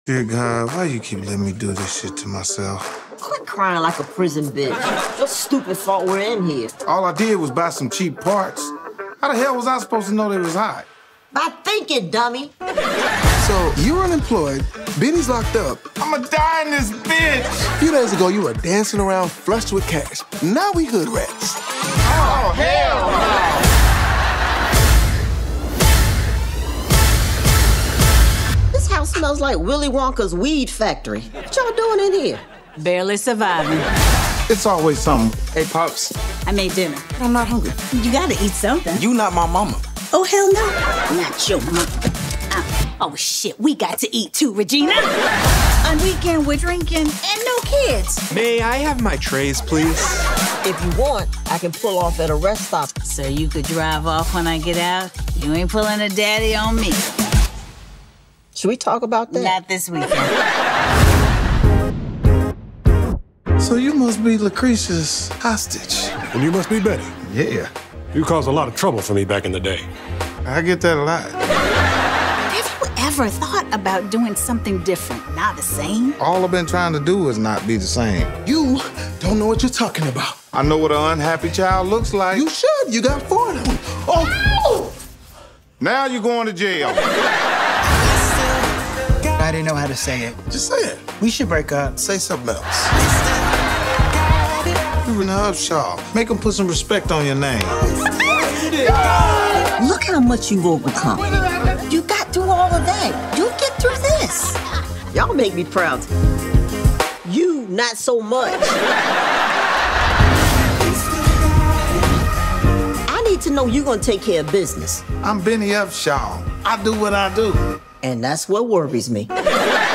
Dear God, why you keep letting me do this shit to myself? Quit crying like a prison bitch. Your stupid fault we're in here. All I did was buy some cheap parts. How the hell was I supposed to know they was hot? By thinking, dummy. So, you're unemployed, Benny's locked up. I'ma die in this bitch! A few days ago, you were dancing around flushed with cash. Now we hood rats. Oh, hell no! This house smells like Willy Wonka's weed factory. What y'all doing in here? Barely surviving. It's always something. Hey, Pops. I made dinner. I'm not hungry. You gotta eat something. You not my mama. Oh, hell no. Not your mother. Oh, shit. We got to eat too, Regina. On weekend, we're drinking and no kids. May I have my trays, please? If you want, I can pull off at a rest stop. So you could drive off when I get out? You ain't pulling a daddy on me. Should we talk about that? Not this weekend. So you must be Lucretia's hostage. And you must be Betty. Yeah, You caused a lot of trouble for me back in the day. I get that a lot. Have you ever thought about doing something different, not the same? All I've been trying to do is not be the same. You don't know what you're talking about. I know what an unhappy child looks like. You should. You got 4 of them. Oh! Now you're going to jail. I didn't know how to say it. Just say it. We should break up. Say something else. You're in Upshaw. Make them put some respect on your name. Look how much you've overcome. You got through all of that. You'll get through this. Y'all make me proud. You, not so much. I need to know you're gonna take care of business. I'm Benny Upshaw. I do what I do. And that's what worries me.